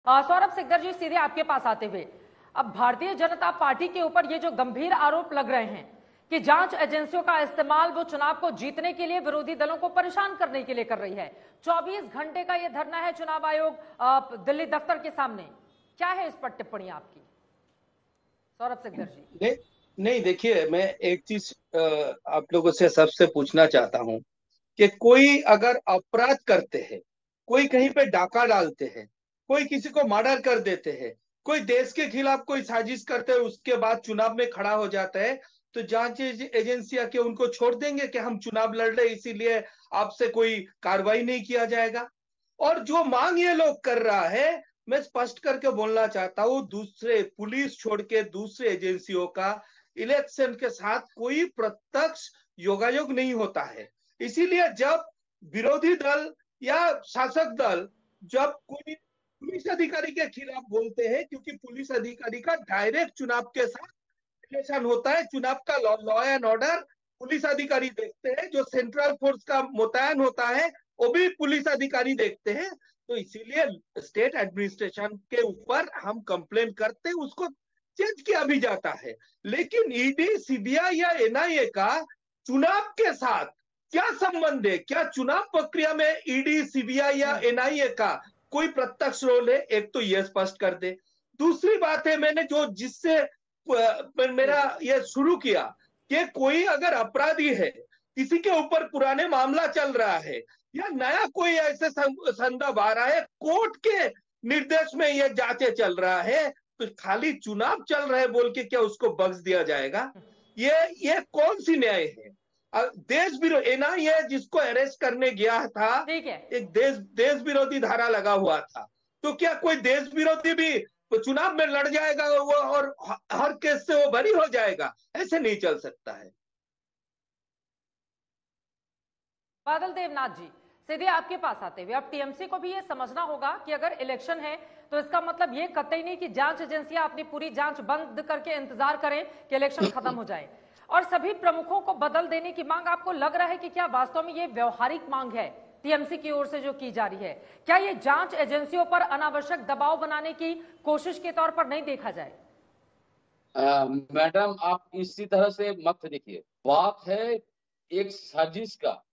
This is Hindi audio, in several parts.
सौरभ सिकदर जी, सीधे आपके पास आते हुए, अब भारतीय जनता पार्टी के ऊपर ये जो गंभीर आरोप लग रहे हैं कि जांच एजेंसियों का इस्तेमाल वो चुनाव को जीतने के लिए विरोधी दलों को परेशान करने के लिए कर रही है। 24 घंटे का ये धरना है चुनाव आयोग दिल्ली दफ्तर के सामने, क्या है इस पर टिप्पणी आपकी सौरभ सिकदर जी? नहीं नहीं, देखिए, मैं एक चीज आप लोगों से सबसे पूछना चाहता हूं कि कोई अगर अपराध करते हैं, कोई कहीं पे डाका डालते हैं, कोई किसी को मर्डर कर देते हैं, कोई देश के खिलाफ कोई साजिश करते हैं, उसके बाद चुनाव में खड़ा हो जाता है, तो जांच एजेंसियां क्या उनको छोड़ देंगे कि हम चुनाव लड़ रहे इसीलिए आपसे कोई कार्रवाई नहीं किया जाएगा? और जो मांग ये लोग कर रहा है, मैं स्पष्ट करके बोलना चाहता हूं, दूसरे पुलिस छोड़ के दूसरे एजेंसियों का इलेक्शन के साथ कोई प्रत्यक्ष योगायोग नहीं होता है। इसीलिए जब विरोधी दल या शासक दल जब कोई पुलिस अधिकारी के खिलाफ बोलते हैं, क्योंकि पुलिस अधिकारी का डायरेक्ट चुनाव के साथ रिलेशन होता है, चुनाव का लॉ एंड ऑर्डर पुलिस अधिकारी देखते हैं, जो सेंट्रल फोर्स का मुतयन होता है वो भी पुलिस अधिकारी देखते हैं, तो इसीलिए स्टेट एडमिनिस्ट्रेशन के ऊपर हम कंप्लेन करते हैं, उसको चेंज किया भी जाता है। लेकिन ईडी, सीबीआई या एनआईए का चुनाव के साथ क्या संबंध है? क्या चुनाव प्रक्रिया में ईडी, सीबीआई या एनआईए का कोई प्रत्यक्ष रोल है? एक तो यह स्पष्ट कर दे। दूसरी बात है, मैंने जो जिससे मेरा ये शुरू किया कि कोई अगर अपराधी है, किसी के ऊपर पुराने मामला चल रहा है या नया कोई ऐसे संदर्भ आ रहा है, कोर्ट के निर्देश में यह जांचें चल रहा है, तो खाली चुनाव चल रहे बोल के क्या उसको बख्श दिया जाएगा? ये कौन सी न्याय है? देश विरोधी एनआईए जिसको अरेस्ट करने गया था, एक देश विरोधी धारा लगा हुआ था, तो क्या कोई देश विरोधी भी चुनाव में लड़ जाएगा वो और हर केस से वो बरी हो जाएगा? ऐसे नहीं चल सकता है। बादल देवनाथ जी, सीधे आपके पास आते हुए, अब टीएमसी को भी ये समझना होगा कि अगर इलेक्शन है तो इसका मतलब ये कतई नहीं कि जांच एजेंसियां अपनी पूरी जांच बंद करके इंतजार करें कि इलेक्शन खत्म हो जाए। और सभी प्रमुखों को बदल देने की मांग, आपको लग रहा है कि क्या वास्तव में ये व्यवहारिक मांग है टीएमसी की ओर से जो की जा रही है? क्या ये जांच एजेंसियों पर अनावश्यक दबाव बनाने की कोशिश के तौर पर नहीं देखा जाए? मैडम, आप इसी तरह से मत देखिए, बात है एक साजिश का।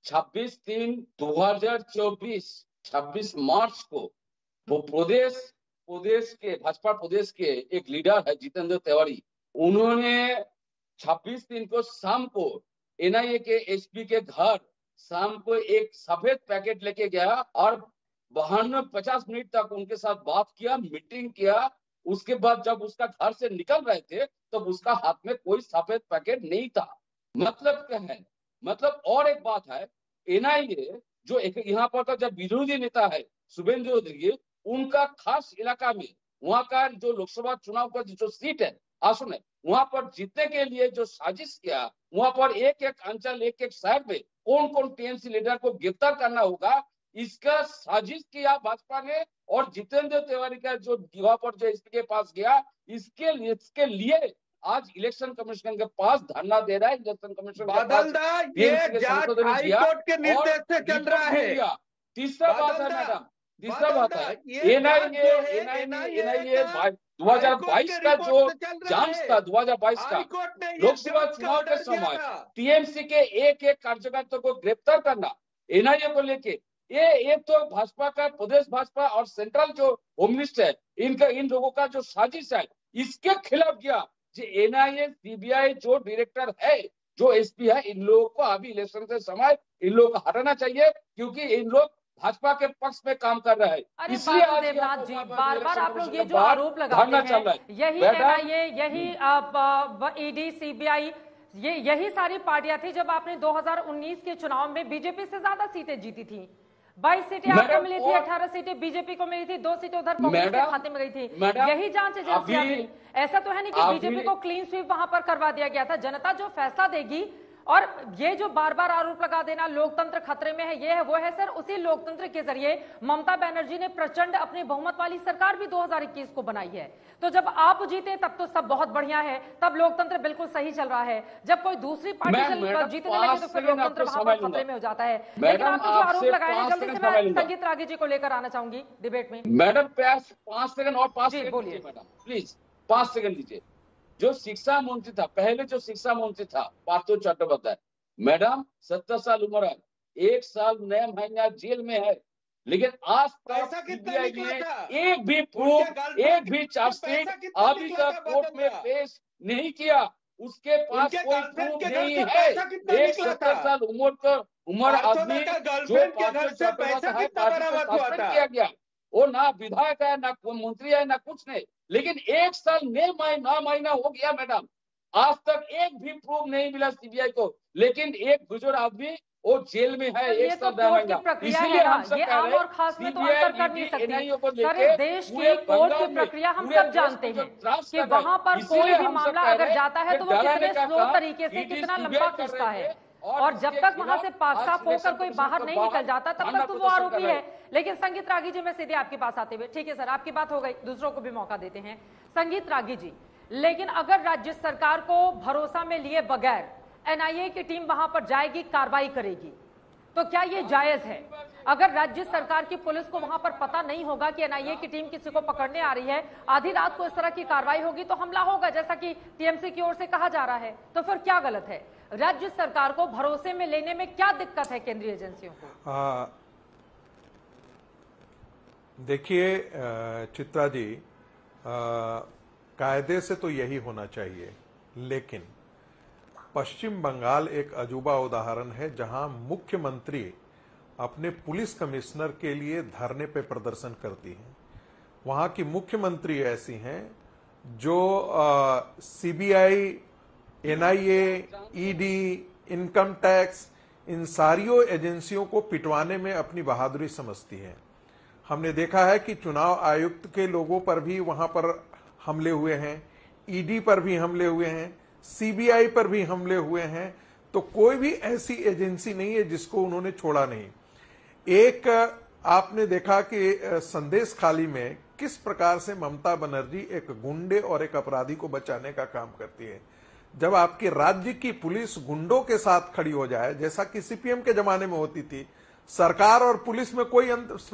26/3/2024 26 मार्च को वो प्रदेश के भाजपा प्रदेश के एक लीडर है जितेंद्र तिवारी, उन्होंने 26 को शाम को एनआईए के एसपी के घर शाम को एक सफेद पैकेट लेके गया और 50 मिनट तक उनके साथ बात किया, मीटिंग किया। उसके बाद जब उसका घर से निकल रहे थे तब उसका हाथ में कोई सफेद पैकेट नहीं था। मतलब क्या है? मतलब और एक बात है, एनआईए जो एक यहाँ पर का जब विरोधी नेता है शुभेंदु अधिकारी, उनका खास इलाका में वहां का जो लोकसभा चुनाव का जो सीट है, आसन है, वहां पर जीतने के लिए जो साजिश किया, वहां पर एक एक अंचल, एक एक शहर में कौन कौन टीएमसी लीडर को गिरफ्तार करना होगा, इसका साजिश किया भाजपा ने। और जितेंद्र तिवारी का जो वहां पर जो इसके पास गया, इसके लिए आज इलेक्शन कमीशन के पास धरना दे रहा है। इलेक्शन कमीशन ये जांच हाई कोर्ट के निर्देश से चल रहा है। तीसरा बात है मैडम, तीसरा बात है एनआईए 2022 का जो जांच था, 2022 का लोकसभा चुनाव के समय टीएमसी के एक एक कार्यकर्ता को गिरफ्तार करना एनआईए को लेके, ये तो भाजपा का प्रदेश भाजपा और सेंट्रल जो होम मिनिस्टर है, इन लोगों का जो साजिश है, इसके खिलाफ किया। जो एनआईए सीबीआई जो डायरेक्टर है, जो एसपी है, इन लोगों को अभी इलेक्शन से समय इन लोगों को हटाना चाहिए, क्योंकि इन लोग भाजपा के पक्ष में काम कर रहे हैं। इसलिए देवनाथ जी, बार बार आप लोग ये जो आरोप लगाते हैं, यही एनआईए, यही ईडी, सीबीआई, यही सारी पार्टियां थी जब आपने 2019 के चुनाव में बीजेपी से ज्यादा सीटें जीती थी। 22 सीटें आपको मिली थी, 18 सीटें बीजेपी को मिली थी, 2 सीटें उधर कांग्रेस के खाते में गई थी। यही जांच एजेंसियां थी। ऐसा तो है नहीं कि बीजेपी को क्लीन स्वीप वहां पर करवा दिया गया था। जनता जो फैसला देगी और ये जो बार बार आरोप लगा देना लोकतंत्र खतरे में है, ये है वो है सर, उसी लोकतंत्र के जरिए ममता बनर्जी ने प्रचंड अपनी बहुमत वाली सरकार भी 2021 को बनाई है। तो जब आप जीते तब तो सब बहुत बढ़िया है, तब लोकतंत्र बिल्कुल सही चल रहा है। जब कोई दूसरी पार्टी जीतने लगे तो फिर लोकतंत्र वहां पर खतरे में हो जाता है। लेकिन आपने जो आरोप लगाए हैं, जल्दी से मैं संगीत रागी जी को लेकर आना चाहूंगी डिबेट में। मैडम 5 सेकंड और 5 सेकंड बोलिए मैडम, प्लीज 5 सेकंड दीजिए। जो शिक्षा मंत्री था, पहले जो शिक्षा मंत्री था पार्थो चट्टोपाध्याय, मैडम 70 साल उम्र है, 1 साल 9 महीना जेल में है, लेकिन आज तक सीबीआई ने एक भी प्रूफ, एक भी चार्जशीट अभी तक कोर्ट में पेश नहीं किया। उसके पास कोई प्रूफ नहीं है। एक 70 साल उम्र आदमी जो पार्थो चट्टोपाध्याय सस्पेंड किया गया, वो ना विधायक है, ना मंत्री है, ना कुछ नहीं, लेकिन 1 साल 9 महीना हो गया मैडम, आज तक एक भी प्रूफ नहीं मिला सीबीआई को। लेकिन एक बुजुर्ग आदमी वो जेल में है 1 साल 9 महीना। इसलिए हम सब कह रहे हैं खास में तो अंतर कर नहीं सकती सर, इस देश की कोर्ट की प्रक्रिया हम सब जानते हैं कि वहां पर कोई भी मामला अगर जाता है तो वो कितने स्लो तरीके से कितना लंबा खिंचता है, और जब तक वहां से पाक साफ होकर कोई बाहर नहीं निकल जाता तब तक तो वो आरोपी है। लेकिन संगीत रागी जी, मैं सीधे आपके पास आते हुए, ठीक है सर आपकी बात हो गई, दूसरों को भी मौका देते हैं। संगीत रागी जी, लेकिन अगर राज्य सरकार को भरोसा में लिए बगैर एनआईए की टीम वहां पर जाएगी, कार्रवाई करेगी, तो क्या ये जायज है? अगर राज्य सरकार की पुलिस को वहां पर पता नहीं होगा कि एनआईए की टीम किसी को पकड़ने आ रही है, आधी रात को इस तरह की कार्रवाई होगी तो हमला होगा जैसा कि टीएमसी की ओर से कहा जा रहा है, तो फिर क्या गलत है? राज्य सरकार को भरोसे में लेने में क्या दिक्कत है केंद्रीय एजेंसियों को? देखिए चित्रा जी, कायदे से तो यही होना चाहिए, लेकिन पश्चिम बंगाल एक अजूबा उदाहरण है जहां मुख्यमंत्री अपने पुलिस कमिश्नर के लिए धरने पे प्रदर्शन करती हैं। वहां की मुख्यमंत्री ऐसी हैं जो CBI, NIA, ED, income tax, इन सारियों एजेंसियों को पिटवाने में अपनी बहादुरी समझती है। हमने देखा है कि चुनाव आयुक्त के लोगों पर भी वहां पर हमले हुए हैं, ईडी पर भी हमले हुए हैं, सीबीआई पर भी हमले हुए हैं, तो कोई भी ऐसी एजेंसी नहीं है जिसको उन्होंने छोड़ा नहीं। एक आपने देखा कि संदेश खाली में किस प्रकार से ममता बनर्जी एक गुंडे और एक अपराधी को बचाने का काम करती है। जब आपके राज्य की पुलिस गुंडों के साथ खड़ी हो जाए, जैसा कि सीपीएम के जमाने में होती थी, सरकार और पुलिस में कोई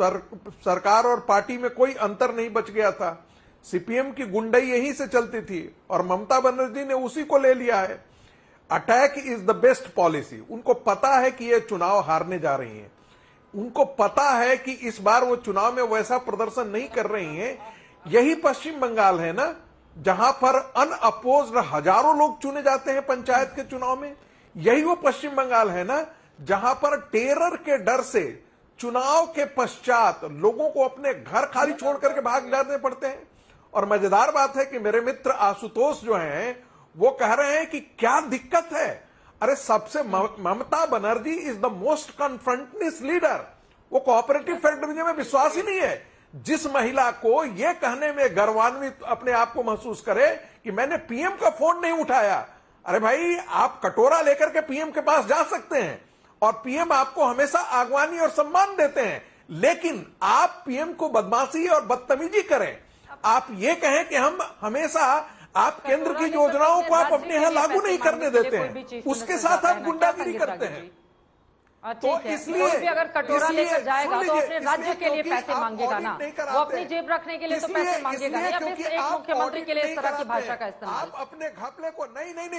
सरकार और पार्टी में कोई अंतर नहीं बच गया था। सीपीएम की गुंडई यहीं से चलती थी और ममता बनर्जी ने उसी को ले लिया है। Attack is the best policy. उनको पता है कि ये चुनाव हारने जा रही हैं, उनको पता है कि इस बार वो चुनाव में वैसा प्रदर्शन नहीं कर रही हैं। यही पश्चिम बंगाल है ना जहां पर अनअपोज्ड हजारों लोग चुने जाते हैं पंचायत के चुनाव में। यही वो पश्चिम बंगाल है ना जहां पर टेरर के डर से चुनाव के पश्चात लोगों को अपने घर खाली छोड़ करके भाग जाने पड़ते हैं। और मजेदार बात है कि मेरे मित्र आशुतोष जो हैं वो कह रहे हैं कि क्या दिक्कत है। अरे सबसे Mamata Banerjee is the most confrontationist leader. वो कोऑपरेटिव फेडरलिज्म में विश्वास ही नहीं है। जिस महिला को यह कहने में गर्वान्वित अपने आप को महसूस करे कि मैंने पीएम का फोन नहीं उठाया, अरे भाई आप कटोरा लेकर के पीएम के पास जा सकते हैं और पीएम आपको हमेशा आगवानी और सम्मान देते हैं, लेकिन आप पीएम को बदमाशी और बदतमीजी करें, आप ये कहें कि हम हमेशा आप केंद्र की योजनाओं को आप अपने यहां लागू नहीं करने देते हैं, उसके साथ आप गुंडागिरी करते हैं। तो इसलिए अगर कटोरा लेकर जाएगा तो अपने राज्य के लिए पैसे मांगेगा ना, वो अपनी जेब रखने के लिए तो पैसे मांगेगा नहीं। अब एक मुख्यमंत्री के लिए इस तरह की भाषा का इस्तेमाल, आप अपने घपले को नहीं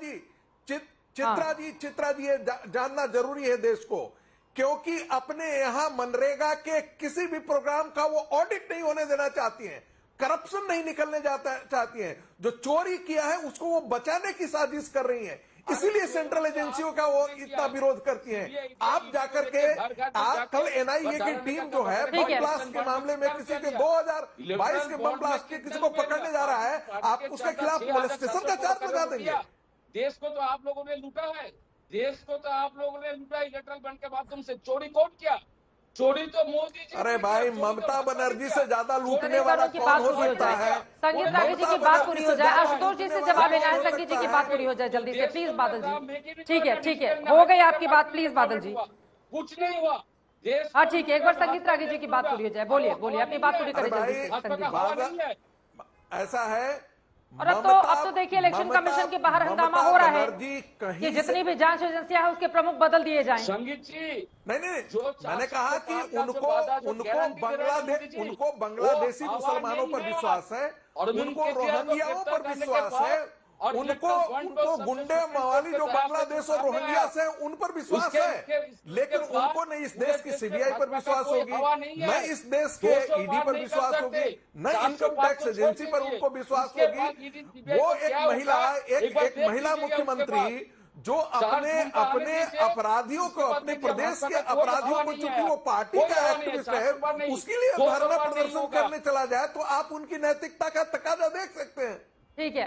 चित्रा जी ये जानना जरूरी है देश को, क्योंकि अपने यहां मनरेगा के किसी भी प्रोग्राम का वो ऑडिट नहीं होने देना चाहती हैं, करप्शन नहीं निकलने चाहती हैं। जो चोरी किया है उसको वो बचाने की साजिश कर रही हैं, इसीलिए सेंट्रल एजेंसियों का वो इतना विरोध करती हैं। आप जाकर के कल एनआईए की टीम जो है बम ब्लास्ट के मामले में किसी के 2022 के बम ब्लास्ट के किसी को पकड़ने जा रहा है, आप उसके खिलाफ पुलिस स्टेशन का चार्ज लगा देंगे। देश को तो आप लोगों ने लूटा है, देश को तो आप लोगों ने लूटा। इलेक्ट्रल बॉन्ड के माध्यम से चोरी कौन किया? चोरी तो मोदी जी अरे की भाई, चोरी तो ममता भाजपा बनर्जी की से है। ज्यादा लूटने चोरी वाला की कौन बात हो पूरी हो सकता जाए। है? संगीत रागी जी की ममता बात बनर्जी पूरी हो से जाए। ज्यादा आशुतोष जी से लूटने जवाब वाला लेना है कौन हो संगीत जी की सकता बात है? पूरी हो जाए जल्दी से, प्लीज बादल जी। ठीक है ठीक है, हो गई आपकी बात, प्लीज बादल जी। कुछ नहीं हुआ देश हाँ को ठीक है, एक बार लूटा, संगीत रागी जी की बात पूरी हो जाए। बोलिए बोलिए, अपनी बात पूरी अरे करें जल्दी भाई, से भाजपा संगीत का जी। हवा नहीं है। ऐसा है, और अब तो देखिए इलेक्शन कमीशन के बाहर हंगामा हो रहा है बनर्जी कि कहीं जितनी भी जांच एजेंसियां हैं उसके प्रमुख बदल दिए जाएं। संगीत जी नहीं, जो मैंने 400 कहा कि पार का जो उनको वादा, जो उनको गारंटी दे रहे हैं मोदी जी, उनको वो बांग्लादेशी हवा मुसलमानों नहीं पर है। विश्वास है, अरविंद उनको केजरीवाल को रोहिंग्याओं गिरफ्तार पर करने के विश्वास बाद है, और उनको इलेक्शन बॉन्ड पर उनको सबसे गुंडे सुप्रीम मवाली कोर्ट जो के दराज बांग्लादेश से और सामने रोहिंग्या आया। से उन पर विश्वास उसके- है, उसके- लेकिन उसके बाद उनको नहीं इस पूरे देश की देश में सीबीआई पर भाजपा का विश्वास कोई होगी, हवा नहीं है। न इस देश के 200 ईडी पार पर नहीं कर विश्वास सकते। होगी, न 400 इनकम पार टैक्स को छोड़ एजेंसी पर दीजिए। उनको विश्वास उसके होगी। बाद ईडी सीबीआई वो को एक क्या महिला, होगा? एक बार एक देख महिला लीजिएगा उसके मुख्यमंत्री बाद। जो अपने चार जून का आने अपने दीजिए, अपराधियों को, उसके बाद अपने देखिए प्रदेश भाजपा के का कोई अपराधियों हवा को, नहीं चूंकि है। वो पार्टी कोई का हवा नहीं है, एक्टिविस्ट 400 पार है, नहीं, उसके लिए 200 धरना पार नहीं प्रदर्शन होगा। करने चला जाए तो आप उनकी नैतिकता का तकाजा देख सकते हैं। ठीक है।